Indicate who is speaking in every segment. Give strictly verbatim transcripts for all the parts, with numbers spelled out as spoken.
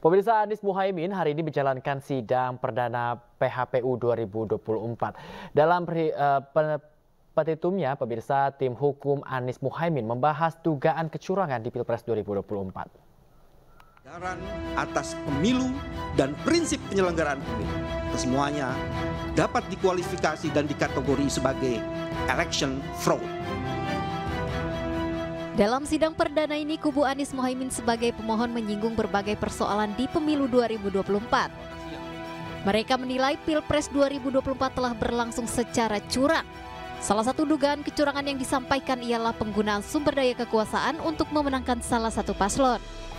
Speaker 1: Pemirsa, Anies Muhaimin hari ini menjalankan sidang perdana P H P U dua ribu dua puluh empat. Dalam uh, petitumnya, pemirsa, tim hukum Anies Muhaimin membahas dugaan kecurangan di Pilpres dua ribu dua puluh empat.
Speaker 2: Atas pemilu dan prinsip penyelenggaraan pemilu, kesemuanya dapat dikualifikasi dan dikategori sebagai election fraud.
Speaker 3: Dalam sidang perdana ini, kubu Anies Muhaimin sebagai pemohon menyinggung berbagai persoalan di pemilu dua ribu dua puluh empat. Mereka menilai Pilpres dua ribu dua puluh empat telah berlangsung secara curang. Salah satu dugaan kecurangan yang disampaikan ialah penggunaan sumber daya kekuasaan untuk memenangkan salah satu paslon.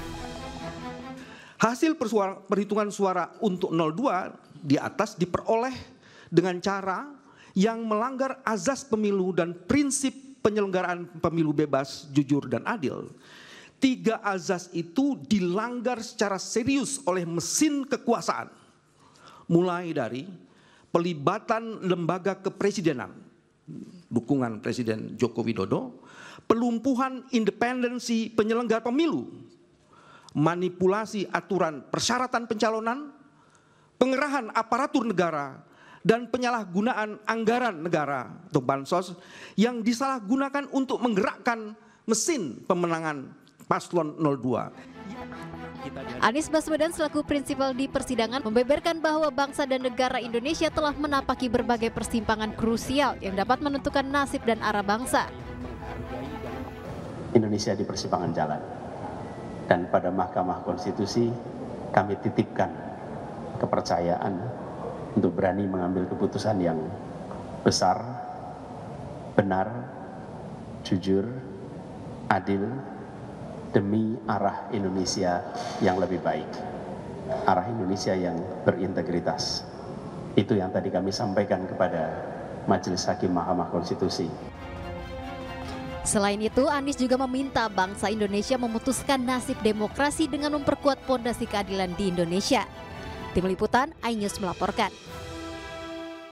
Speaker 2: Hasil perhitungan suara untuk nol dua di atas diperoleh dengan cara yang melanggar azas pemilu dan prinsip penyelenggaraan pemilu bebas, jujur, dan adil. Tiga azas itu dilanggar secara serius oleh mesin kekuasaan. Mulai dari pelibatan lembaga kepresidenan, dukungan Presiden Joko Widodo, pelumpuhan independensi penyelenggara pemilu, manipulasi aturan persyaratan pencalonan, pengerahan aparatur negara, dan penyalahgunaan anggaran negara atau bansos yang disalahgunakan untuk menggerakkan mesin pemenangan paslon nol dua.
Speaker 3: Anies Baswedan selaku prinsipal di persidangan membeberkan bahwa bangsa dan negara Indonesia telah menapaki berbagai persimpangan krusial yang dapat menentukan nasib dan arah bangsa.
Speaker 4: Indonesia di persimpangan jalan, dan pada Mahkamah Konstitusi kami titipkan kepercayaan untuk berani mengambil keputusan yang besar, benar, jujur, adil, demi arah Indonesia yang lebih baik, arah Indonesia yang berintegritas. Itu yang tadi kami sampaikan kepada Majelis Hakim Mahkamah Konstitusi.
Speaker 3: Selain itu, Anies juga meminta bangsa Indonesia memutuskan nasib demokrasi dengan memperkuat pondasi keadilan di Indonesia. Tim Liputan, iNews melaporkan.